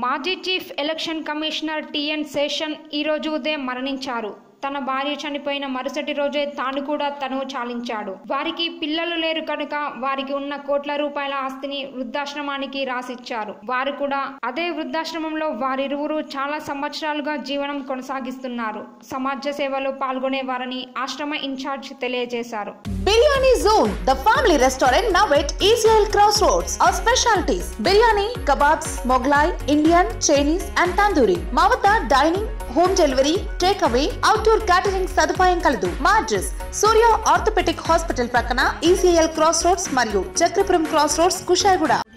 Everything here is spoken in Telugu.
మాజీ chief election commissioner TN Seshan ఈ రోజు ఉదయం మరణించారు. తన భార్య చనిపోయిన మరుసటి రోజే తాను కూడా తనువు చాలించాడు. వారికి పిల్లలు లేరు కనుక వారికి ఉన్న కోట్ల రూపాయల ఆస్తిని వృద్ధాశ్రమానికి రాసిచ్చారు. వారు కూడా అదే వృద్ధాశ్రమంలో వారిరువురు చాలా సంవత్సరాలుగా జీవనం కొనసాగిస్తున్నారు. సమాజ సేవలో పాల్గొనేవారని ఆశ్రమ ఇన్ఛార్జ్ తెలియజేశారు. Biryani Zone, the family restaurant now at ECL Crossroads. Our specialties: biryani, kebabs, Mughlai, Indian, Chinese and Tandoori. మా వద్ద dining, home delivery, take away, outdoor catering సదుపాయం కలదు. మా అడ్రస్ సూర్య ఆర్థోపెటిక్ హాస్పిటల్ ప్రక్కన ECL Crossroads మరియు చక్రపురం Crossroads, కుషాయిగూడ.